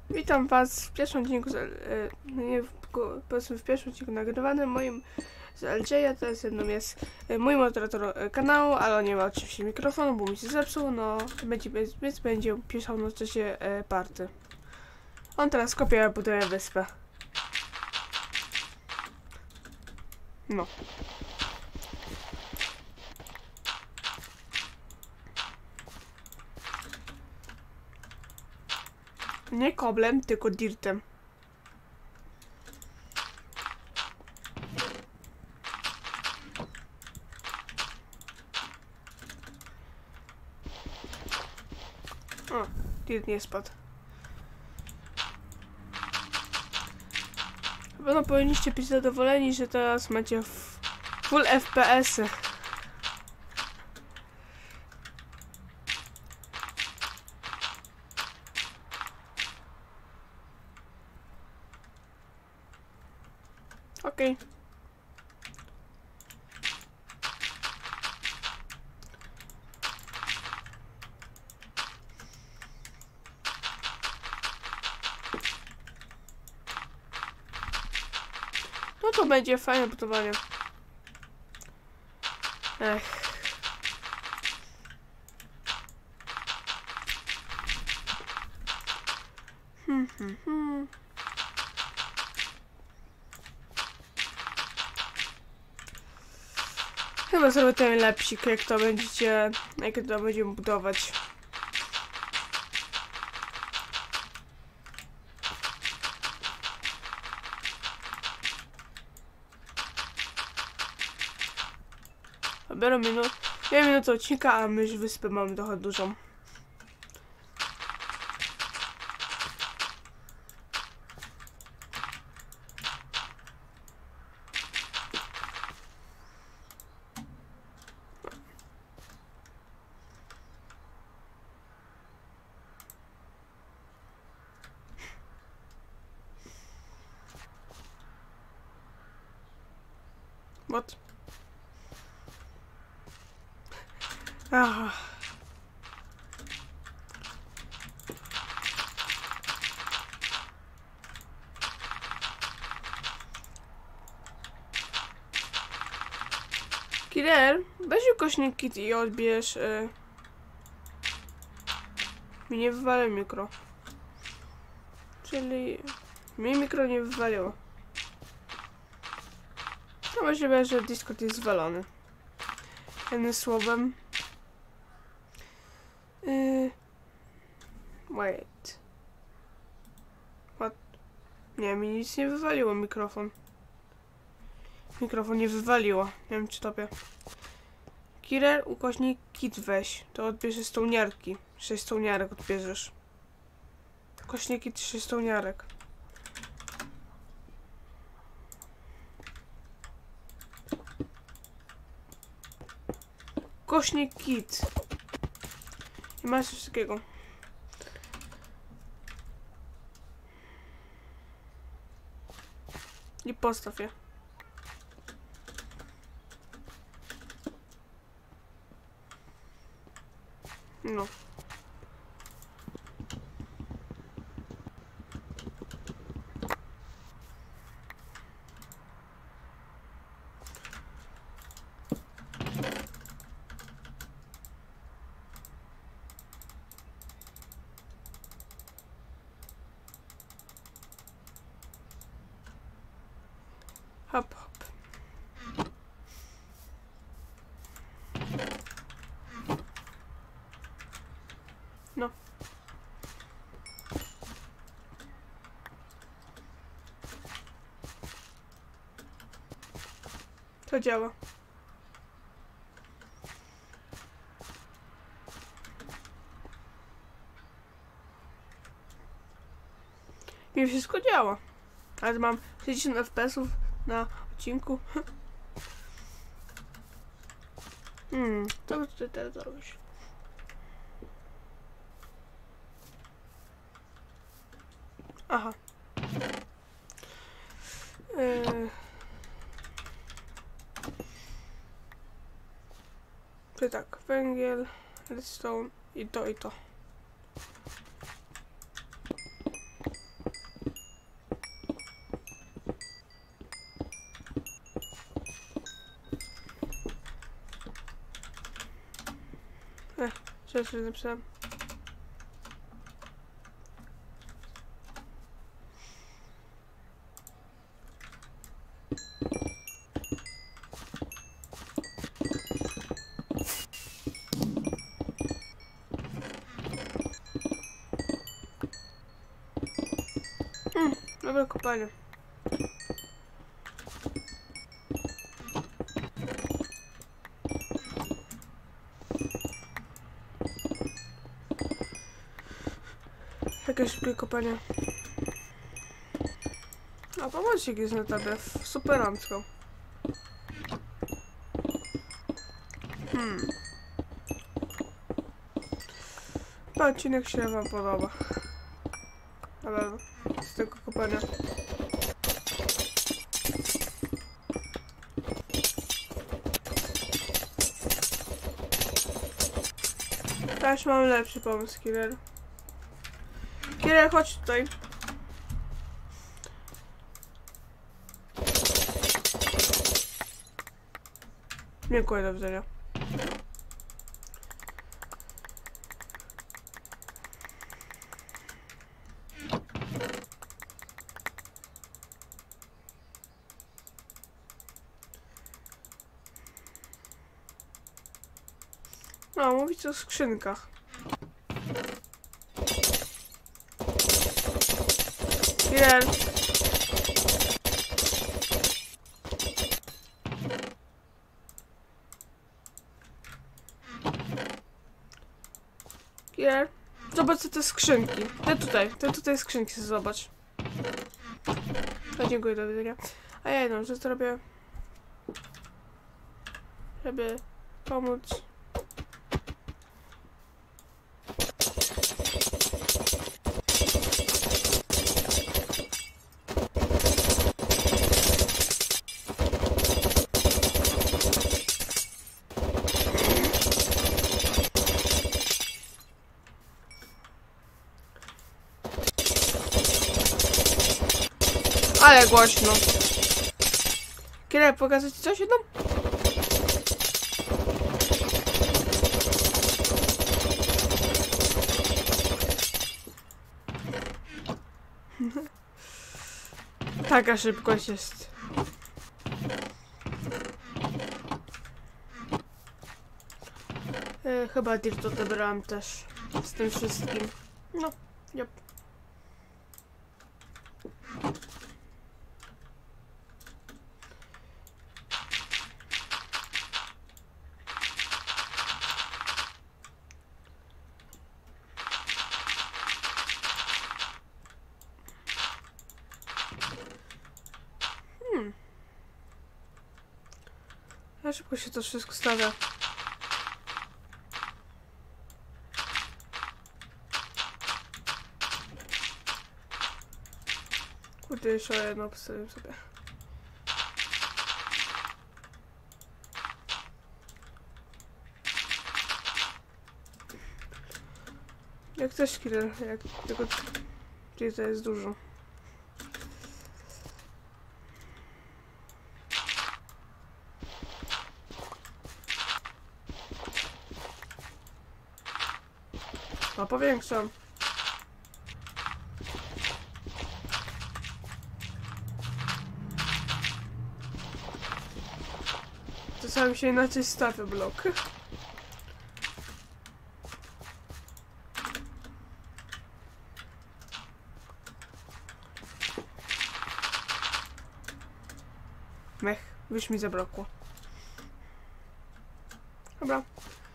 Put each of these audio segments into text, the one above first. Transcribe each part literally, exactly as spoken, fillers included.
Witam was w pierwszym odcinku, z, e, nie w, powiedzmy w pierwszym odcinku nagrywanym moim z L J. To jest jedną jest e, mój moderator e, kanału, ale on nie ma oczywiście mikrofonu, bo mi się zepsuł, no będzie, więc będzie pisał na czasie e, party. On teraz kopie, buduje wyspę. No. Nie koblem, tylko dirtem. O, dirt nie spadł. Chyba powinniście być zadowoleni, że teraz macie full F P S-y. Okej. Okay. No to będzie fajne budowanie. Ech. Hmm, hmm, hmm. Chyba zrobię ten lepsik, jak to będziecie, jak to będziemy budować. Biorę minut, dwie minuty odcinka, a my już wyspę mamy trochę dużą. What? Aha. Killer, weź ukośnik kit i odbierz. Y... Mi nie wywalę mikro. Czyli mi mikro nie wywaliło. No możliwe, że Discord jest zwalony. Jednym słowem. Yy... Wait. What? Nie, mi nic nie wywaliło mikrofon. Mikrofon nie wywaliło. Nie wiem, czy tobie. Killer, ukośnik kit weź. To odbierzesz stołniarki. sześć stołniarek odbierzesz. Ukośnik kit sześć stołniarek. Ukośnik kit. I masz coś takiego. I postaw je. No. Hop, hop. No. To działa. Mi wszystko działa. Ale mam sześćdziesiąt F P S-ów na odcinku. Hmm, co ty teraz zrobisz? Aha. Yy. To tak, węgiel, redstone i to i to. Co jeszcze napisałem? Mm, dobre kopanie. Jakieś szybkie kopanie. A pomocnik jest na tabie, superancko. Hmm. Ten odcinek się wam podoba. Ale z tego kopania. Też mam lepszy pomysł, Killer. Killer, chodź tutaj. Dziękuję, do widzenia. No, mówić o skrzynkach. Killer. Killer. Zobacz co te skrzynki. Te tutaj, te tutaj skrzynki sobie zobacz. A dziękuję, do widzenia. A ja jedną rzecz zrobię. Żeby pomóc. Ale głośno. Killer, pokazać ci coś jedną? Taka szybkość jest. E, chyba Dirt odebrałam też z tym wszystkim. No, yep. Hmm. Ja szybko się to wszystko stawia. Kurde, jeszcze jedno postawię sobie. Jak też Killer, jak tylko gdzieś to jest dużo. No powiększam. Czasami się inaczej stawia blok. Mech, już mi zabrakło. Dobra.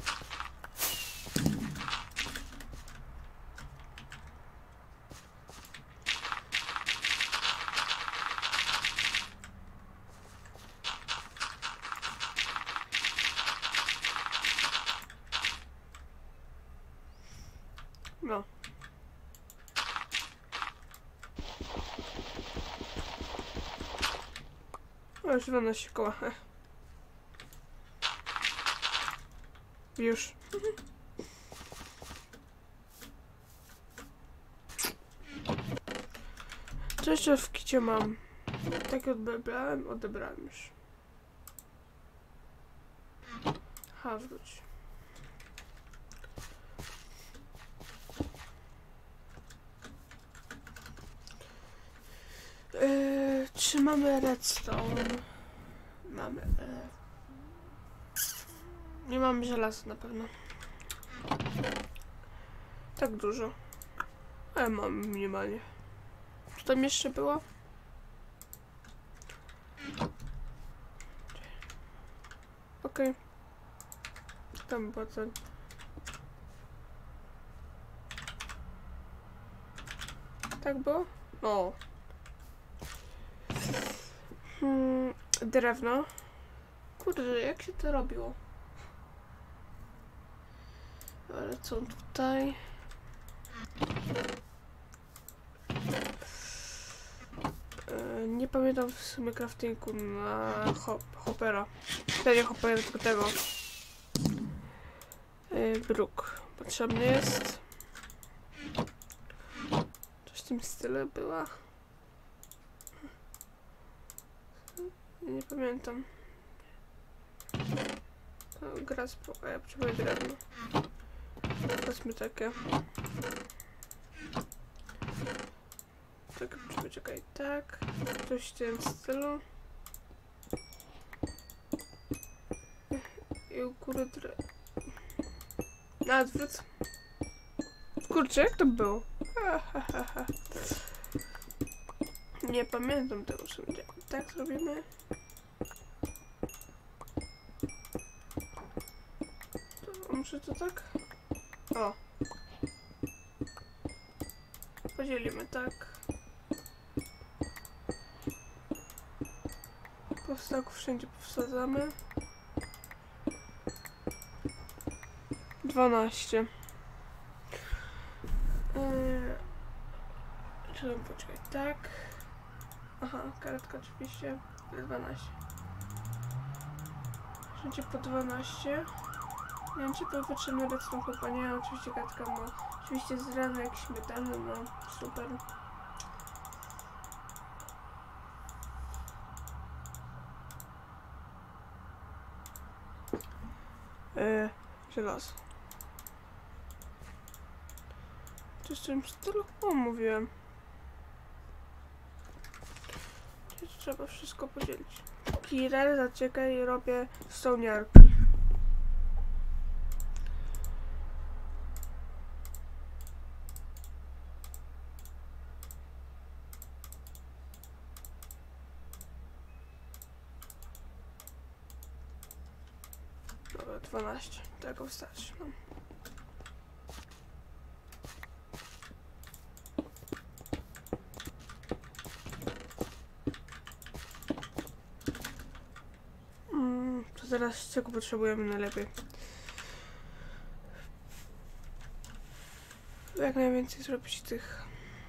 No. O, już wynosi koła. Już. Co jeszcze w kicie mam? Tak odebrałem, odebrałem już. Ha, wróć. Czy mamy redstone? Mamy. E... Nie mamy żelaza na pewno. Tak dużo. Ale mam minimalnie. Co tam jeszcze było? Okej. Okay. Tam było ten. Tak było? O. Hmm, drewno. Kurde, jak się to robiło? Ale co tutaj? Yy, nie pamiętam w sumie craftingu na hop, hoppera. To nie hoppera, tylko tego. Yy, bruk. Potrzebny jest. Coś w tym stylu była. Nie pamiętam. To gra spoko, ja potrzebuję drewno. Weźmy takie. Tak, poczekaj, tak. Coś w tym stylu. I u góry dre... Na odwrót. Kurczę, jak to było? Ha, ha, ha, ha. Nie pamiętam tego sobie. Tak zrobimy. To, może to tak? O. Podzielimy tak. Powstaków wszędzie powsadzamy. dwanaście. Yy, Trzeba poczekać, tak. Aha, karetka oczywiście. dwanaście. Wszędzie po dwanaście. Nie wiem, czy powytrzymy redstone chyba nie, oczywiście karetka ma. Oczywiście z rano jakiś metalny, no super. Yy, żelazo. To jest czymś stylu? O, mówiłem. Czyli trzeba wszystko podzielić. Kirel, zaczekaj, robię stołniarki. Dobra, dwanaście. Tego wystarczy. No. Mm, to teraz czego potrzebujemy najlepiej? Jak najwięcej zrobić tych.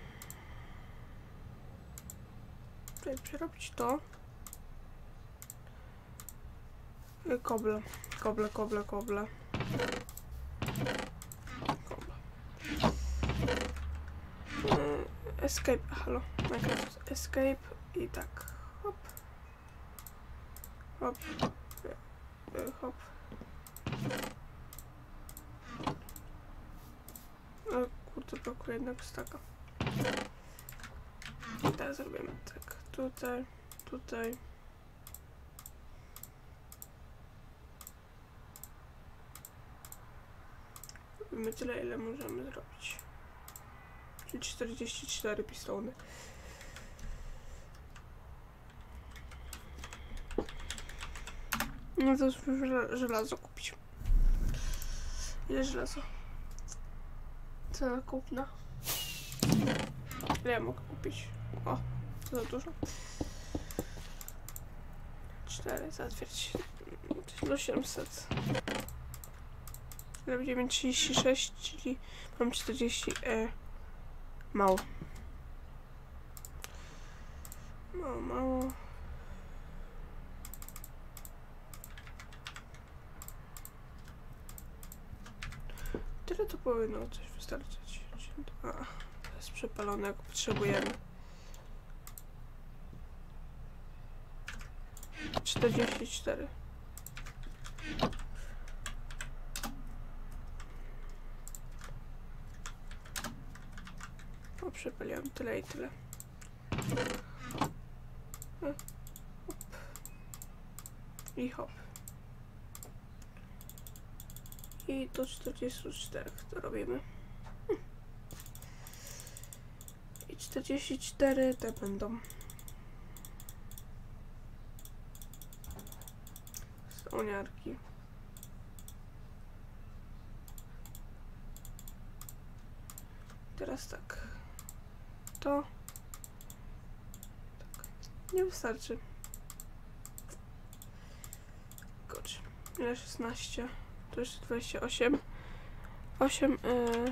Tutaj przerobić to. Koble, koble, koble, koble. Koble. Escape, halo. Minecraft escape i tak. Hop. Hop. Hop. O kurde, brakuje jednego staka. I tak zrobimy tak. Tutaj, tutaj. Robimy tyle, ile możemy zrobić. Czyli czterdzieści cztery pistony. No to już żelazo kupić. Ile żelazo? Cena kupna. Ile ja mogę kupić? O, to za dużo. cztery, zatwierdź. No siedemset. Ile będzie mieć trzydzieści sześć, czyli mam czterdzieści. E, mało. Mało, mało. Tyle to powinno coś wystarczyć. A, to jest przepalone, jak potrzebujemy. czterdzieści cztery. O, przepaliłam tyle i tyle. Hop. I hop. I do czterdziestu czterech to robimy. Hm. I czterdzieści cztery te będą. Słoniarki. Teraz tak. To. Tak. Nie wystarczy. Kurczę. Ile? szesnaście. To jeszcze dwadzieścia osiem. osiem. Yy.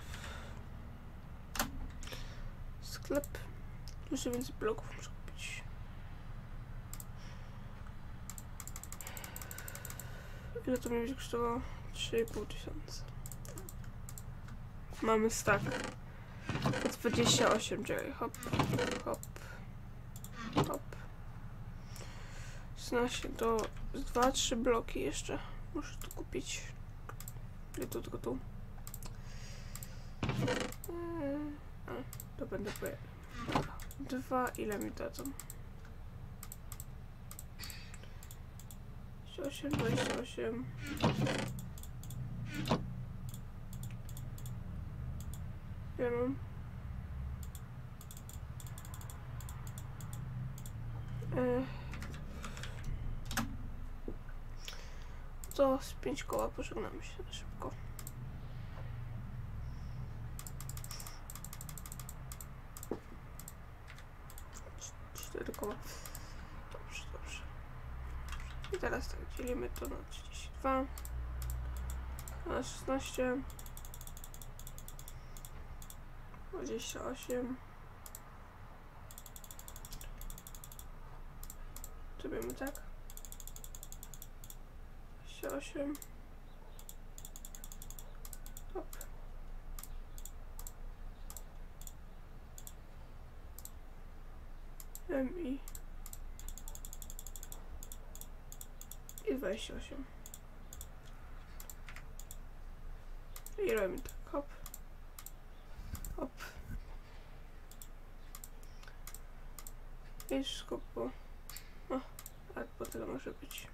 Sklep. Jeszcze więcej bloków muszę kupić. Ile to mi będzie kosztowało? trzy i pół tysiąca. Mamy stack. dwadzieścia osiem, czekaj. Hop, hop, hop. szesnaście do dwa trzy bloki jeszcze. Muszę tu kupić. Ile tu, tylko tu. Eee, a, to będę pojechał. Dwa, ile mi dadzą? dwadzieścia osiem, dwadzieścia osiem. Ja mam. Eee. To z pięć koła pożegnamy się na szybko. cztery koła. Dobrze, dobrze. I teraz tak, dzielimy to na trzydzieści dwa. Na szesnaście. dwadzieścia osiem. Zrobimy tak. dwadzieścia osiem. Hop. M i i dwadzieścia osiem. I robimy tak, hop, hop. I wszystko po... O, ale po tyle może być.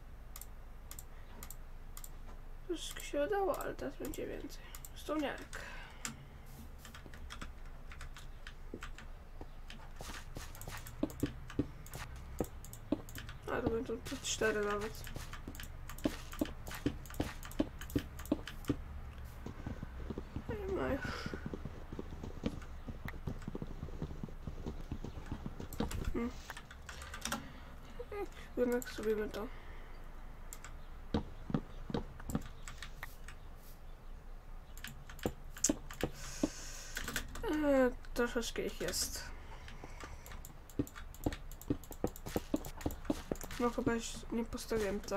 To wszystko się udało, ale teraz będzie więcej. Słoniarek. A to będą to cztery nawet. Ej, mają. Hmm. Jednak zrobimy to. Eee, troszeczkę ich jest. No chyba już nie postawiłem to.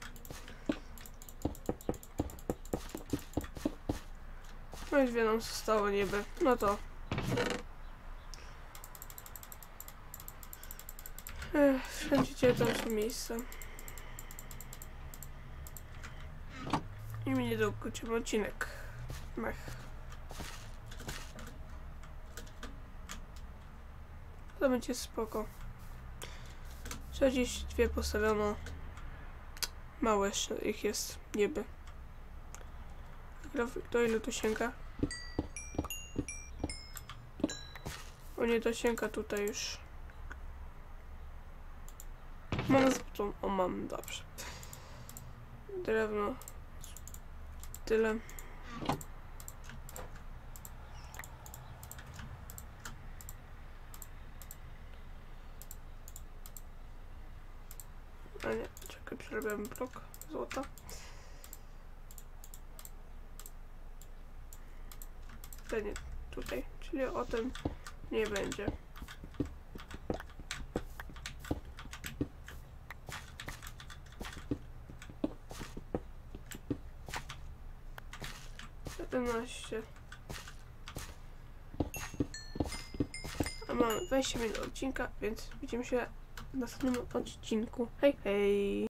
No i dwie nam zostało niby. No to. Ech, wszędzie gdzie tam są miejsca. I mi niedługo kończymy odcinek. Mech. To będzie spoko. czterdzieści dwa postawiono. Mało jeszcze ich jest, niby. Do ile to sięga? O nie, to sięga tutaj już. Mam zbutą. O, mam, dobrze. Drewno. Tyle. A nie, czekaj, przerabiamy blok złota. To nie, tutaj, czyli o tym nie będzie. siedemnaście. A mamy dwadzieścia minut odcinka, więc widzimy się w następnym odcinku. Hej, hej!